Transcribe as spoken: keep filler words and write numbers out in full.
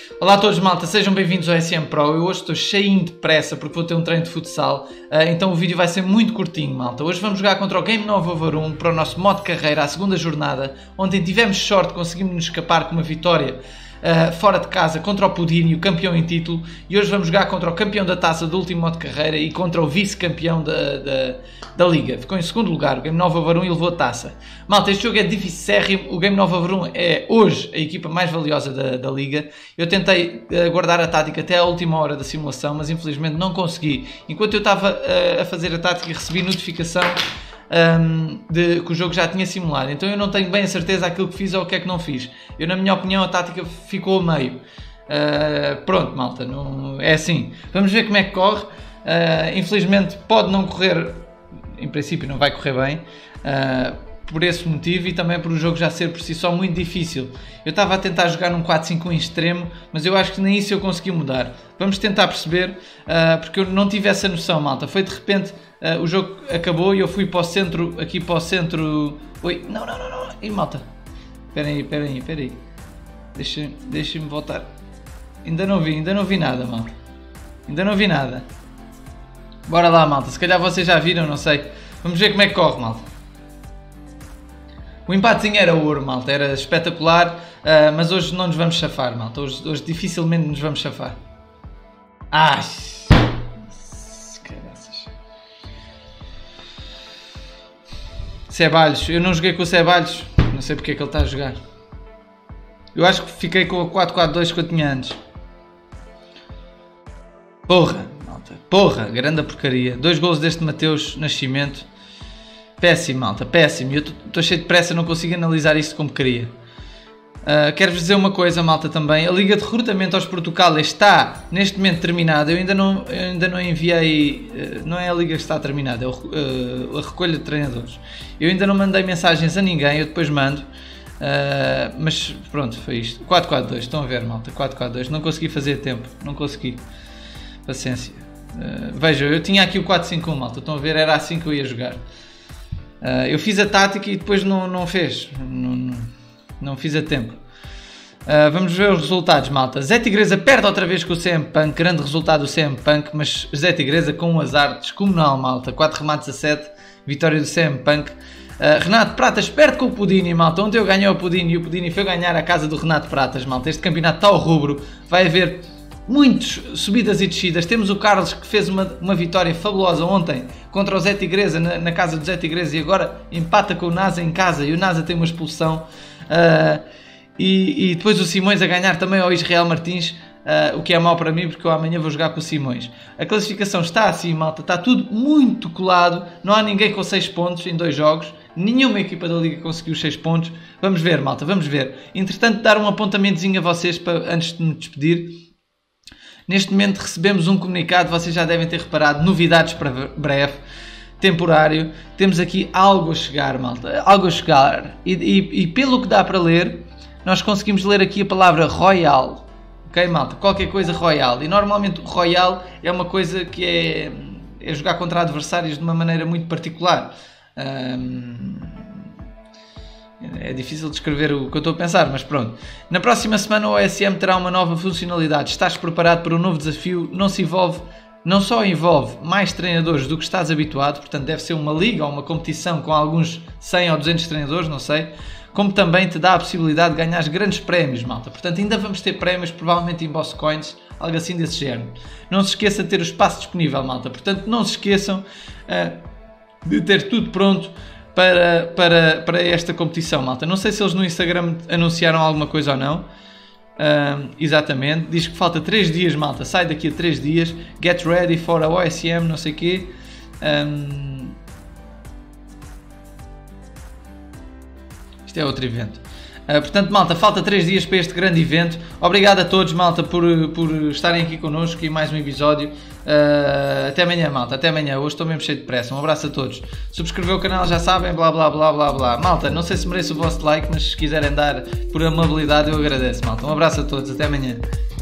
Olá a todos, malta, sejam bem-vindos ao S M Pro. Eu hoje estou cheinho de pressa porque vou ter um treino de futsal, então o vídeo vai ser muito curtinho, malta. Hoje vamos jogar contra o Game Nova Varum para o nosso modo de carreira, à segunda jornada. Ontem tivemos sorte, conseguimos nos escapar com uma vitória Uh, fora de casa contra o Pudim, o campeão em título, e hoje vamos jogar contra o campeão da taça do último modo de carreira e contra o vice-campeão da, da, da liga. Ficou em segundo lugar o Game Nova Varum e levou a taça. Malta, este jogo é dificérrimo. O Game Nova Varum é hoje a equipa mais valiosa da, da liga. Eu tentei uh, guardar a tática até à última hora da simulação, mas infelizmente não consegui. Enquanto eu estava uh, a fazer a tática, recebi notificação Um, de, que o jogo já tinha simulado, então eu não tenho bem a certeza aquilo que fiz ou o que é que não fiz. Eu, na minha opinião, a tática ficou a meio. Uh, pronto, malta, não, é assim. Vamos ver como é que corre. Uh, infelizmente pode não correr, em princípio não vai correr bem, uh, por esse motivo e também por o jogo já ser por si só muito difícil. Eu estava a tentar jogar num quatro cinco um em extremo, mas eu acho que nem isso eu consegui mudar. Vamos tentar perceber, uh, porque eu não tive essa noção, malta. Foi de repente, uh, o jogo acabou e eu fui para o centro, aqui para o centro... Oi, não, não, não, não, e malta, espera aí, espera aí, espera aí, deixa, deixa-me voltar. Ainda não vi, ainda não vi nada, malta, ainda não vi nada. Bora lá, malta, se calhar vocês já viram, não sei. Vamos ver como é que corre, malta. O empatezinho era ouro, malta, era espetacular, uh, mas hoje não nos vamos chafar, malta, hoje, hoje dificilmente nos vamos chafar. Ai, caraças. Ceballos, eu não joguei com o Ceballos, não sei porque é que ele está a jogar. Eu acho que fiquei com o quatro quatro dois que eu tinha antes. Porra, malta, porra, grande porcaria. Dois golos deste Mateus Nascimento. Péssimo, malta, péssimo. Eu estou cheio de pressa, não consigo analisar isto como queria. Uh, Quero-vos dizer uma coisa, malta, também. A Liga de Recrutamento aos Portugal está, neste momento, terminada. Eu ainda não, eu ainda não enviei... Uh, não é a Liga que está terminada, é o, uh, a recolha de treinadores. Eu ainda não mandei mensagens a ninguém, eu depois mando. Uh, mas pronto, foi isto. quatro quatro dois, estão a ver, malta, quatro quatro dois. Não consegui fazer tempo, não consegui. Paciência. Uh, vejam, eu tinha aqui o quatro cinco um, malta. Estão a ver, era assim que eu ia jogar. Uh, eu fiz a tática e depois não, não fez, não, não, não fiz a tempo. Uh, vamos ver os resultados, malta. Zé Tigresa perde outra vez com o C M Punk, grande resultado do C M Punk, mas Zé Tigresa com um azar descomunal, malta. quatro remates a sete, vitória do C M Punk. Uh, Renato Pratas perde com o Pudini, malta. Ontem eu ganhei o Pudini e o Pudini foi ganhar a casa do Renato Pratas, malta. Este campeonato está ao rubro, vai haver muitas subidas e descidas. Temos o Carlos que fez uma, uma vitória fabulosa ontem contra o Zé Tigresa na, na casa do Zé Tigresa e agora empata com o NASA em casa e o NASA tem uma expulsão. Uh, e, e depois o Simões a ganhar também ao Israel Martins, uh, o que é mau para mim porque eu amanhã vou jogar com o Simões. A classificação está assim, malta, está tudo muito colado, não há ninguém com seis pontos em dois jogos. Nenhuma equipa da Liga conseguiu seis pontos. Vamos ver, malta, vamos ver. Entretanto, dar um apontamentozinho a vocês para, antes de me despedir. Neste momento recebemos um comunicado, vocês já devem ter reparado, novidades para breve, temporário. Temos aqui algo a chegar, malta, algo a chegar. E, e, e pelo que dá para ler, nós conseguimos ler aqui a palavra Royal. Ok, malta? Qualquer coisa Royal. E normalmente o Royal é uma coisa que é, é jogar contra adversários de uma maneira muito particular. Um, É difícil descrever o que eu estou a pensar, mas pronto. Na próxima semana o O S M terá uma nova funcionalidade. Estás preparado para um novo desafio? Não se envolve, não só envolve mais treinadores do que estás habituado, portanto deve ser uma liga ou uma competição com alguns cem ou duzentos treinadores, não sei, como também te dá a possibilidade de ganhar grandes prémios, malta. Portanto ainda vamos ter prémios, provavelmente em Boss Coins, algo assim desse género. Não se esqueça de ter o espaço disponível, malta. Portanto não se esqueçam uh, de ter tudo pronto Para, para, para esta competição, malta. Não sei se eles no Instagram anunciaram alguma coisa ou não. Um, exatamente. Diz que falta três dias, malta. Sai daqui a três dias. Get ready for a O S M, não sei o quê. Um, isto é outro evento. Uh, portanto, malta, falta três dias para este grande evento. Obrigado a todos, malta, por, por estarem aqui connosco e mais um episódio. Uh, até amanhã, malta, até amanhã. Hoje estou mesmo cheio de pressa. Um abraço a todos. Subscrever o canal, já sabem, blá blá blá blá blá. Malta, não sei se mereço o vosso like, mas se quiserem dar por amabilidade eu agradeço, malta. Um abraço a todos, até amanhã.